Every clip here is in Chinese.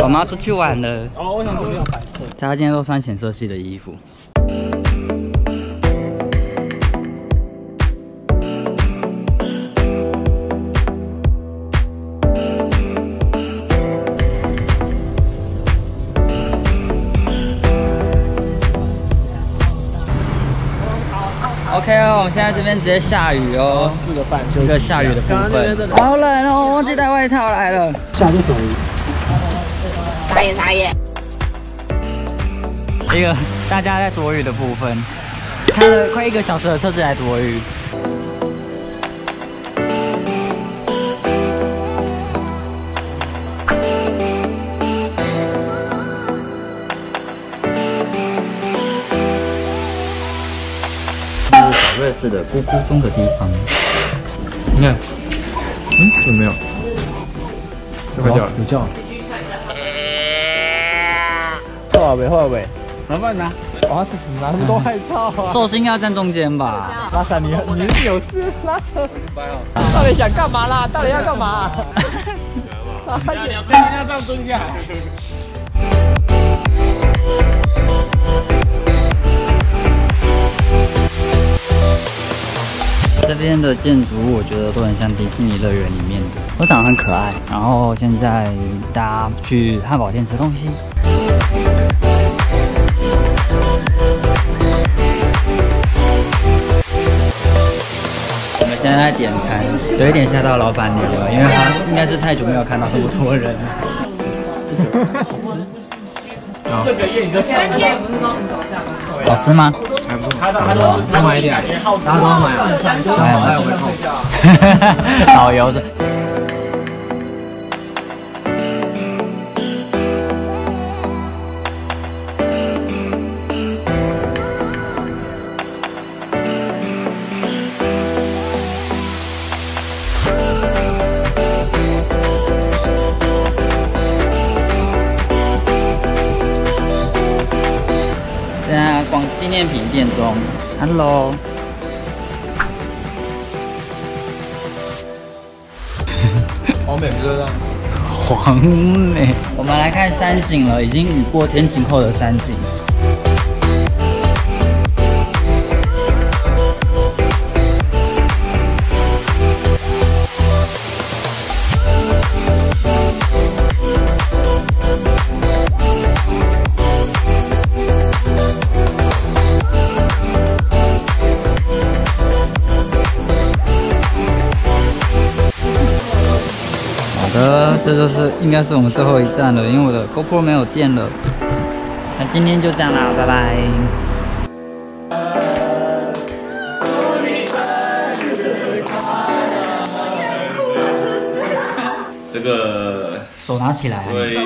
我们要出去玩了。 哦，我想说没有白色。 大家今天都穿显色系的衣服。OK 哦，我们现在这边直接下雨哦， 吃个饭， 一个下雨的部分。好冷哦，我忘记带外套来了。 下就走。 傻眼傻眼。 一个大家在躲雨的部分，开了快1个小时的车子来躲雨。小瑞士的咕咕钟的地方，你看， 有没有？有叫。后尾，麻烦拿。哇，是什么？他们都害怕啊。 寿星要站中间吧？ 拉萨，你是有事？拉萨，到底想干嘛啦？到底要干嘛？你要这样蹲下。 这边的建筑物我觉得都很像迪士尼乐园里面的，都长得很可爱。然后现在大家去汉堡店吃东西。我们现在在点餐，有一点吓到老板娘了，因为她应该是太久没有看到这么多人了。 这个夜你就上了。 好吃吗？ 还不错，多买一点，大家都要买啊，还有回扣。 导游是。现在逛纪念品店中 ，Hello。 黄美哥的。 黄美，我们来看山景了，已经雨过天晴后的山景。这就是应该是我们最后一站了，因为我的 GoPro 没有电了。那今天就这样啦，拜拜。 这个手拿起来。 因为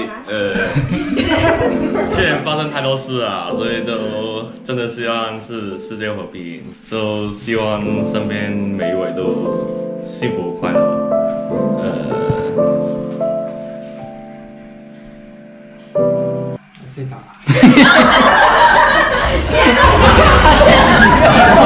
去年发生太多事啊，所以就真的是要让世界和平，就希望身边每一位都幸福快乐。 睡着了。